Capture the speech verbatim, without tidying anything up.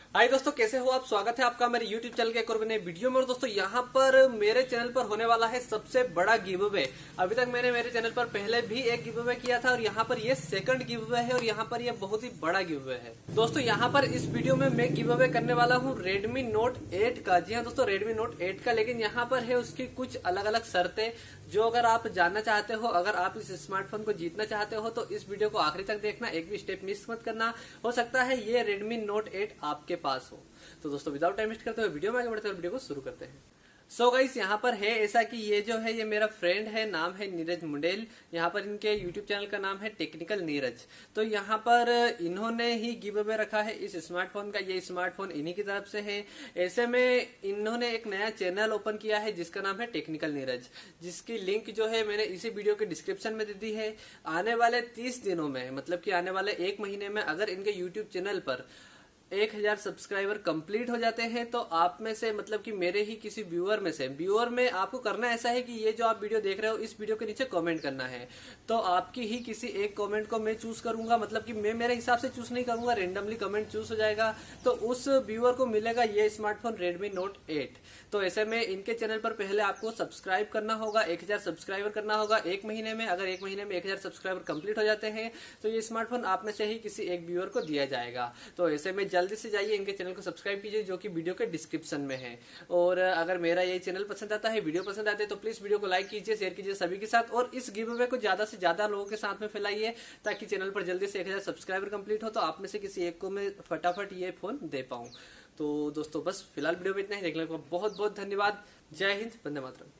हाय दोस्तों, कैसे हो आप। स्वागत है आपका मेरे यूट्यूब चैनल के एक और नए वीडियो में। और दोस्तों यहाँ पर मेरे चैनल पर होने वाला है सबसे बड़ा गिव अवे। अभी तक मैंने मेरे चैनल पर पहले भी एक गिव अवे किया था और यहाँ पर ये सेकंड गिव अवे है और यहाँ पर ये बहुत ही बड़ा गिव अवे है। दोस्तों यहाँ पर इस वीडियो में मैं गिव अवे करने वाला हूँ Redmi Note एट का। जी हाँ दोस्तों, Redmi Note एट का। लेकिन यहाँ पर है उसकी कुछ अलग अलग शर्तें जो अगर आप जानना चाहते हो, अगर आप इस स्मार्टफोन को जीतना चाहते हो तो इस वीडियो को आखिरी तक देखना, एक भी स्टेप मिस मत करना। हो सकता है ये Redmi Note एट आपके पास हो। तो दोस्तों विदाउट टाइम वेस्ट करते हुए वीडियो में आगे बढ़ते हुए वीडियो को शुरू करते हैं। सो so गाइस, यहाँ पर है ऐसा कि ये जो है ये मेरा फ्रेंड है, नाम है नीरज मुंडेल। यहाँ पर इनके यूट्यूब चैनल का नाम है टेक्निकल नीरज। तो यहाँ पर इन्होंने ही गिव अवे रखा है इस स्मार्टफोन का। ये स्मार्टफोन इन्हीं की तरफ से है। ऐसे में इन्होंने एक नया चैनल ओपन किया है जिसका नाम है टेक्निकल नीरज, जिसकी लिंक जो है मैंने इसी वीडियो के डिस्क्रिप्शन में दे दी है। आने वाले तीस दिनों में, मतलब कि आने वाले एक महीने में, अगर इनके यूट्यूब चैनल पर एक हजार सब्सक्राइबर कंप्लीट हो जाते हैं तो आप में से, मतलब कि मेरे ही किसी व्यूअर में से, व्यूअर में आपको करना ऐसा है कि ये जो आप वीडियो देख रहे हो इस वीडियो के नीचे कमेंट करना है। तो आपकी ही किसी एक कमेंट को मैं चूज करूंगा, मतलब कि मैं मेरे हिसाब से चूज नहीं करूंगा, रेंडमली कमेंट चूज हो जाएगा। तो उस व्यूअर को मिलेगा ये स्मार्टफोन Redmi Note एट। तो ऐसे में इनके चैनल पर पहले आपको सब्सक्राइब करना होगा, एक हजार सब्सक्राइबर करना होगा एक महीने में। अगर एक महीने में एक हजार सब्सक्राइबर कंप्लीट हो जाते हैं तो ये स्मार्टफोन आप में से ही किसी एक व्यूअर को दिया जाएगा। तो ऐसे में जल्दी से जाइए इनके चैनल को सब्सक्राइब कीजिए जो कि वीडियो के डिस्क्रिप्शन में है। और अगर मेरा ये चैनल पसंद आता है, वीडियो पसंद आते हैं तो प्लीज वीडियो को लाइक कीजिए, शेयर कीजिए सभी के साथ। और इस गिव अवे को ज्यादा से ज्यादा लोगों के साथ में फैलाइए ताकि चैनल पर जल्दी से एक हजार सब्सक्राइबर कंप्लीट हो तो आप में से किसी एक को मैं फटाफट ये फोन दे पाऊं। तो दोस्तों बस फिलहाल वीडियो में इतना ही। देखने को बहुत बहुत धन्यवाद। जय हिंद, वंदे मातरम।